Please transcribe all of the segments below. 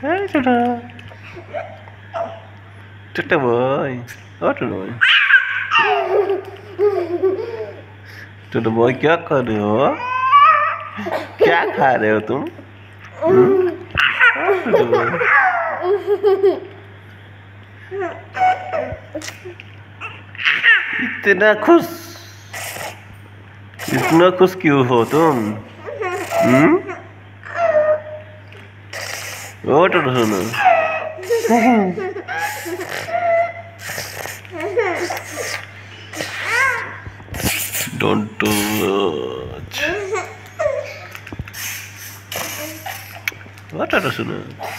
Hey, छोटा छोटा boy, और छोटा बॉय, छोटा बॉय क्या कर रहे हो? क्या खा रहे हो तुम? छोटा बॉय, इतना खुश क्यों हो तुम? ओ छोटा सुनो, don't do much. What are you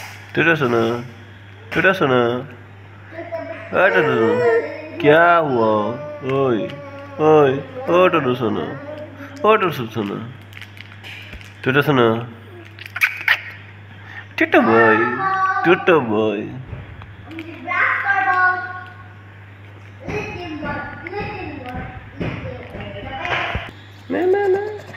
क्या हुआ? ओए ओए ओ टोटो सुनो, ओ टोटो सुनो, टोटो सुनो, टोटो बॉय, टोटो बॉय। ना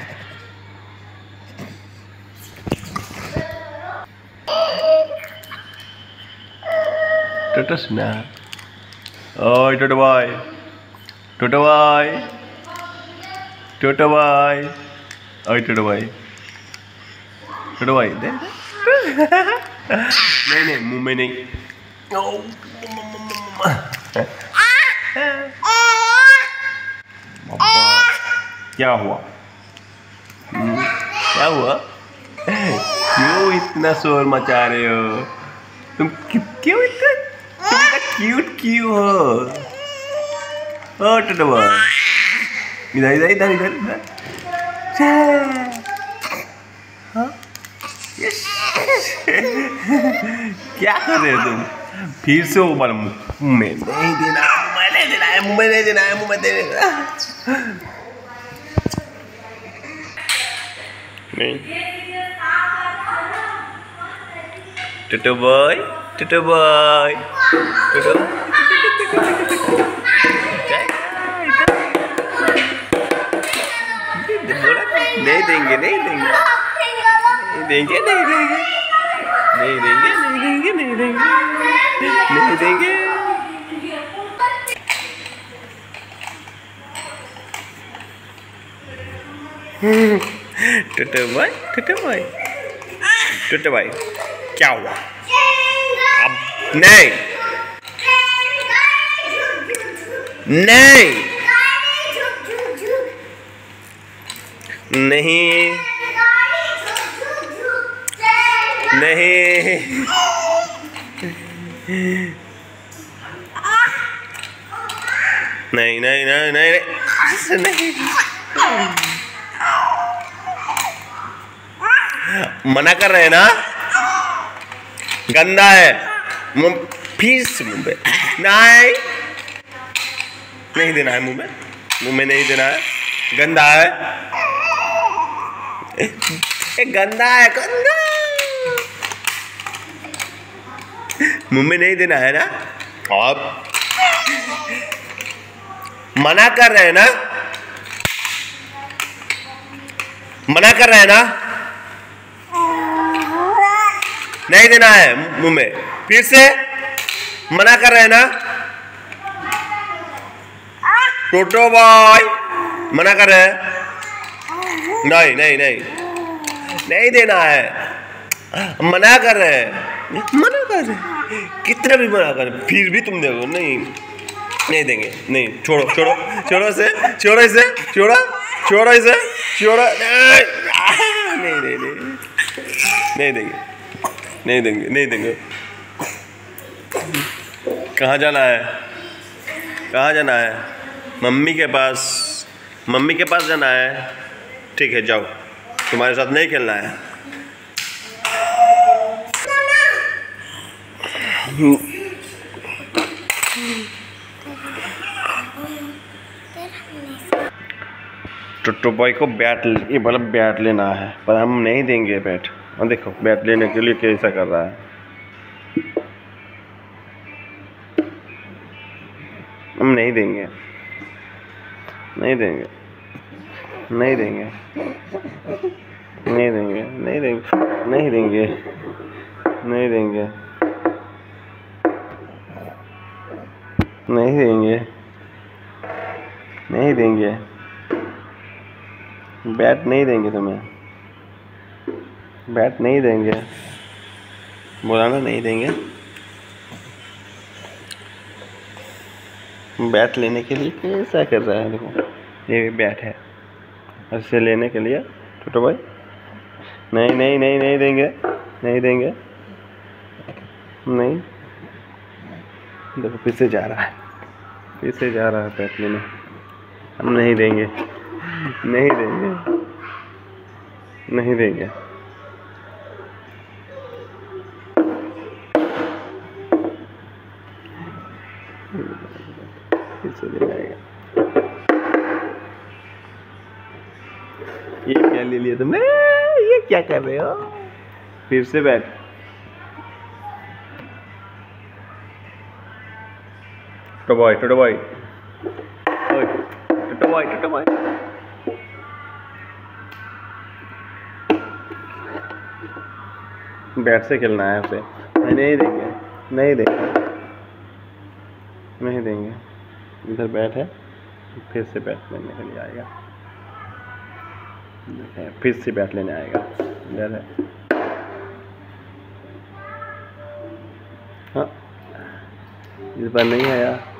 टोटो सुना, ओए टोटो बॉय, टोटो बॉय, टोटो बॉय, ओए टोटो बॉय, टोटो बॉय दे नहीं मुंह में नहीं। क्या हुआ? क्या हुआ? क्यों इतना शोर मचा रहे हो? तुम क्यों इतना क्यूट क्यों हो? ओ टोटो बॉय, इधर इधर इधर इधर इधर। हाँ? क्या कर रहे हो तुम? फिर से ऊपर मुंह में नहीं देना, मुंह में नहीं देना है, मुंह में नहीं देना है, मुंह में दे देना नहीं। टोटो बॉय, टोटो बॉय, टोटो नहीं देंगे, नहीं देंगे, नहीं देंगे, नहीं देंगे, नहीं देंगे, नहीं देंगे, नहीं देंगे, नहीं देंगे। टोटो बॉय, टोटो बॉय, टोटो बॉय, क्या हुआ? अब नहीं, नहीं, नहीं, नहीं, नहीं, नहीं, नहीं, नहीं, नहीं, मना कर रहे हैं ना? गंदा है मुंह, फिर से मुंह पे नहीं, नहीं देना है मुंह में नहीं देना है, गंदा है, गंदा है, गंदा, मुंह में नहीं देना है ना? आप मना कर रहे हैं ना? मना कर रहे हैं ना? नहीं देना है मुंह में, फिर से मना कर रहे हैं ना? टोटो बॉय मना कर रहे हैं, नहीं नहीं नहीं, नहीं देना है, मना कर रहे हैं, मना कर रहे हैं, कितना भी मना कर, फिर भी तुम देखो नहीं, नहीं देंगे, नहीं, छोड़ो छोड़ो छोड़ो इसे, छोड़ो इसे, छोड़ो छोड़ो इसे, छोड़ो, नहीं नहीं नहीं, नहीं देंगे, नहीं देंगे, नहीं देंगे। कहाँ जाना है? कहाँ जाना है? मम्मी के पास, मम्मी के पास जाना है। ठीक है जाओ, तुम्हारे साथ नहीं खेलना है। टोटो बॉय को बैट, ये वाला बैट लेना है, पर हम नहीं देंगे बैट। और देखो बैट लेने के लिए कैसा कर रहा है, हम नहीं देंगे, नहीं देंगे, नहीं देंगे, नहीं देंगे, नहीं देंगे, नहीं देंगे, नहीं देंगे, नहीं देंगे, नहीं देंगे, बैट नहीं देंगे तुम्हें, बैट नहीं देंगे, बोला ना नहीं देंगे। बैट लेने के लिए कैसा कर रहा है, देखो ये भी बैट है, इससे लेने के लिए छोटो भाई नहीं नहीं नहीं नहीं देंगे, नहीं देंगे, नहीं, देखो फिर से जा रहा है, फिर से जा रहा है बैट लेने, हम नहीं देंगे, नहीं देंगे, नहीं देंगे, फिर से ले जाएगा। ये क्या ले लिया तुमने, ये क्या कर रहे हो, फिर से बैठ, टोटो बॉय, टोटो बॉय, टोटो बॉय, टोटो बॉय, बैट से खेलना है उसे, नहीं देंगे, नहीं देंगे, नहीं देंगे, इधर बैट है, फिर से बैट लेने के लिए आएगा, फिर से बैट लेने आएगा, इधर है, हाँ इस बार नहीं आया।